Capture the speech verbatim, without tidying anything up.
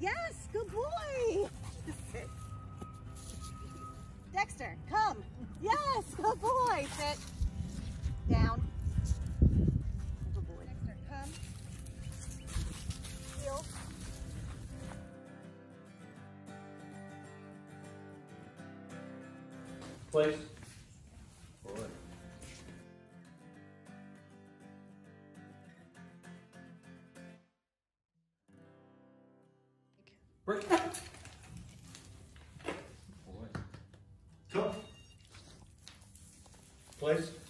Yes, good boy. Sit. Dexter, come. Yes, good boy. Sit. Down. Good boy. Dexter, come. Heel. Place. Forward. Break. Forward. Come. Place.